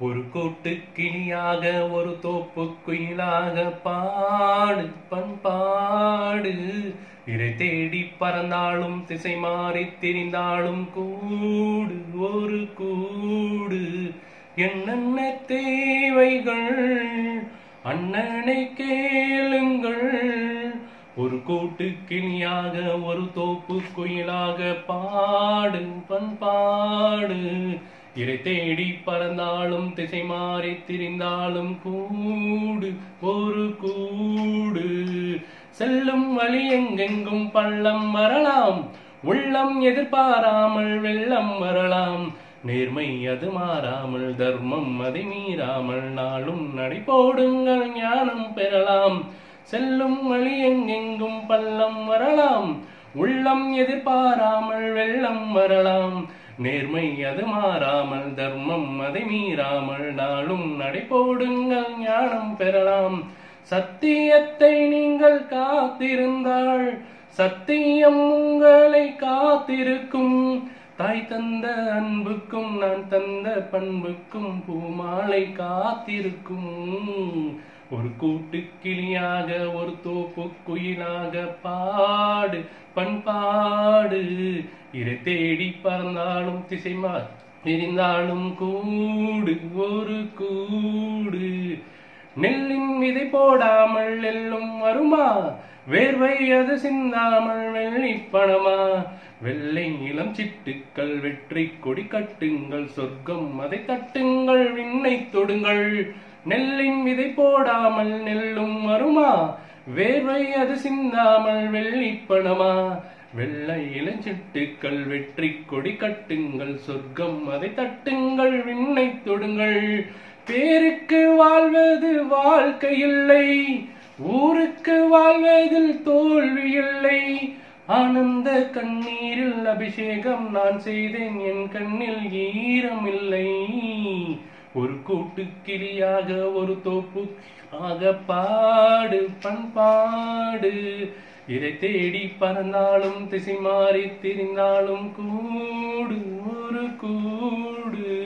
ஒரு கூட்டு கிளியாக ஒரு தோப்பு குயிலாக பாடு பண்பாடு. இறை தேடி பறந்தாலும் திசை மாறி திரிந்தாலும் கூடு ஒரு கூடு. என்னென்ன தேவைகள் அண்ணனை கேளுங்கள். ஒரு கூட்டு கிளியாக ஒரு தோப்பு குயிலாக பாடு பண்பாடு. இறை தேடி பறந்தாலும் திசை மாறி திரிந்தாலும் கூடு ஒரு கூடு. செல்லும் வழி எங்கெங்கும் பள்ளம் வரலாம், உள்ளம் எதிர்பாராமல் வெள்ளம் வரலாம். நேர்மை அது மாறாமல், தர்மம் அதை மீறாமல், நாளும் நடைபோடுங்கள் ஞானம் பெறலாம். செல்லும் வழி எங்கெங்கும் பள்ளம் வரலாம், உள்ளம் எதிர்பாராமல் வெள்ளம் வரலாம். நேர்மை அது மாறாமல், தர்மம் அதை மீறாமல், நாளும் நடைபோடுங்கள் ஞானம் பெறலாம். சத்தியத்தை நீங்கள் காத்திருந்தால் சத்தியம் உங்களை காத்திருக்கும். தாய் தந்த அன்புக்கும் நான் தந்த பண்புக்கும் பூமாலை காத்திருக்கும். ஒரு கூட்டு கிளியாக ஒரு தோப்பு குயிலாக பாடு பண்பாடு. இறை தேடி பறந்தாலும் திசை பிரிந்தாலும் கூடு ஒரு கூடு. நெல்லின் விதை போடாமல் நெல்லும் வருமா, வேர்வை அது சிந்தாமல் வெள்ளி பணமா. வெள்ளை இளம் சிட்டுக்கள் வெற்றி கொடி கட்டுங்கள், சொர்க்கம் அதை தட்டுங்கள் விண்ணை தொடுங்கள். நெல்லின் விதை போடாமல் நெல்லும் வருமா, வேர்வை அது சிந்தாமல் வெள்ளி பணமா. வெள்ளை இளஞ்சிட்டுக்கள் வெற்றி கொடி கட்டுங்கள், சொர்க்கம் அதை தட்டுங்கள் விண்ணை தொடுங்கள். பேருக்கு வாழ்வது வாழ்க்கை இல்லை, ஊருக்கு வாழ்வதில் தோல்வி இல்லை. ஆனந்த கண்ணீரில் அபிஷேகம் நான் செய்தேன், என் கண்ணில் ஈரம் இல்லை. ஒரு கூட்டு கிளியாக ஒரு தோப்பு ஆக பாடு பண்பாடு. இதை தேடி பறந்தாலும் திசை மாறி திரிந்தாலும் கூடு ஒரு கூடு.